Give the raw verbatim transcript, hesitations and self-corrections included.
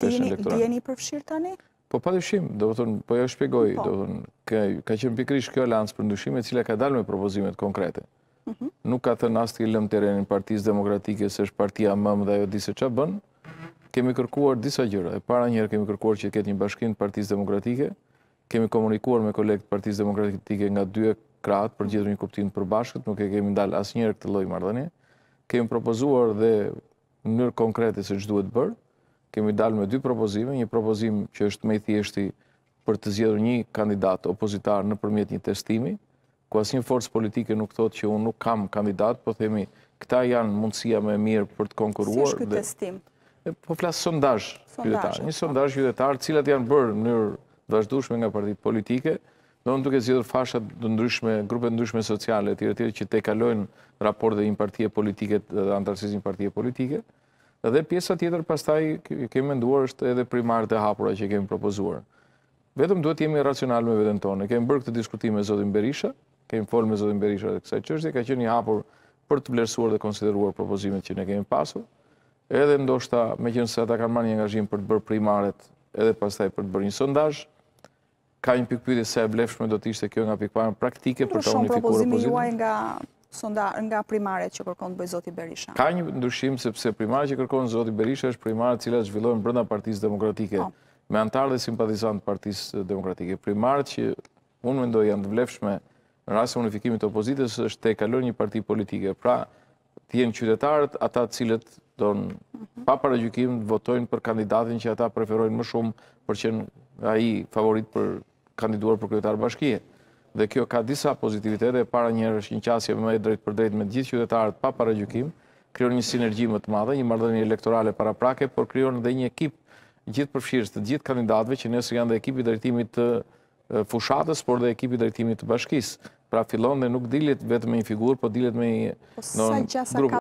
peshën Ti elektorale. jeni përfshirë tani? Po pa dyshim, do të thonë, po jo shpjegoj, Po. do të thonë, ka, ka qenë pikërisht kjo alancë për ndryshime e cila ka dalë me propozimet konkrete. Nuk ka thënë as të lëm terrenin Partisë Demokratike se është partia më dhe ajo di se çfarë bën. Kemi kërkuar disa gjëra. E para njëherë kemi kërkuar që të ketë një bashkim të Partisë Demokratike. Kemi komunikuar me kolegët e Partisë Demokratike nga dy krahët për gjetur një kuptim të përbashkët, nuk e kemi ndalë asnjëherë këtë lloj marrëdhënie. Kemi propozuar dhe në mënyrë konkrete se ç'duhet bërë. Kemi dalë me dy propozime, një propozim që është më i thjeshti për të zgjedhur një kandidat opozitar nëpërmjet një testimi, ku asnjë forcë politike nuk thotë që unë nuk kam kandidat, po themi këta janë mundësia më e mirë për të konkuruar. Si është ky testim? Po flas sondazh qytetar, një sondazh qytetar, të cilat janë bërë në mënyrë vazhdueshme nga partitë politike, do në duke zgjedhur fasha të ndryshme, grupe të ndryshme sociale, etj etj që tejkalojnë raportet e një partie politike dhe antarësisë një partie politike. Dhe pjesa tjetër pastaj kemi menduar është edhe primarët e hapura që kemi propozuar. Vetëm duhet jemi racional me veten tonë. Kemi bërë këtë diskutim me zotin Berisha, kemi folur me zotin Berisha dhe kësaj çështje, ka qenë i hapur për të vlerësuar dhe konsideruar propozimet që ne kemi pasur. Edhe ndoshta, meqenëse ata kanë marrë një angazhim për të bërë primaret, edhe pastaj për të bërë një sondazh, ka një pikpyetje se e vlefshme do të ishte kjo nga pikpamja praktike për të unifikuar propozimi opozitën. juaj nga sonda nga primaret që kërkon të bëjë zoti Berisha. Ka një ndryshim sepse primarët që kërkon zoti Berisha është primarët që zhvillohen brenda Partisë Demokratike, me antarë dhe simpatizantë të Partisë Demokratike. Primarët që unë mendoj janë të vlefshme në rast se unifikimit të opozitës është të kalojnë një parti politike. Pra, të jenë qytetarët ata të cilët don pa paragjykim votojnë për kandidatin që ata preferojnë më shumë për qenë ai favorit për kandiduar për kryetar bashkie. Dhe kjo ka disa pozitivitete. Para njëherë është një qasje më e drejtë për drejtë me të gjithë qytetarët pa paragjykim, krijon një sinergji më të madhe, një marrëdhënie elektorale paraprake, por krijon edhe një ekip gjithë përfshirës të gjithë kandidatëve që nëse janë dhe ekipi drejtimit të fushatës, por dhe ekipi drejtimit të bashkisë. Pra fillon dhe nuk dilet vetëm me një figurë, po dilet me një grup.